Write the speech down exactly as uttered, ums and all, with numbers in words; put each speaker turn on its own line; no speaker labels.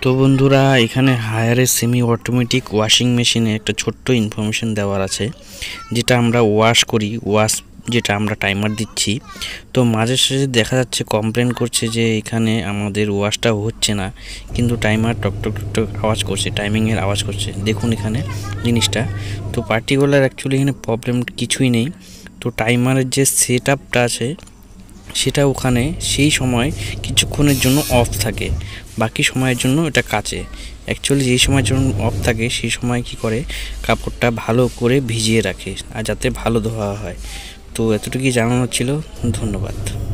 তো বন্ধুরা এখানে হায়ারে সেমি অটোমেটিক ওয়াশিং মেশিনে একটা ছোট্ট ইনফরমেশন দেওয়ার আছে, যেটা আমরা ওয়াশ করি, ওয়াশ যেটা আমরা টাইমার দিচ্ছি। তো মাঝে সাঝে দেখা যাচ্ছে কমপ্লেন করছে যে এখানে আমাদের ওয়াশটা হচ্ছে না, কিন্তু টাইমার টক টক টক আওয়াজ করছে, টাইমিংয়ের আওয়াজ করছে। দেখুন এখানে জিনিসটা, তো পার্টিকুলার অ্যাকচুয়ালি এখানে প্রবলেম কিছুই নেই। তো টাইমারের যে সেট আপটা আছে সেটা ওখানে সেই সময় কিছুক্ষণের জন্য অফ থাকে, বাকি সময়ের জন্য এটা কাচে। অ্যাকচুয়ালি যেই সময়ের জন্য অফ থাকে সেই সময় কি করে কাপড়টা ভালো করে ভিজিয়ে রাখে আর যাতে ভালো ধোয়া হয়। তো এতটুকুই জানানো ছিল, ধন্যবাদ।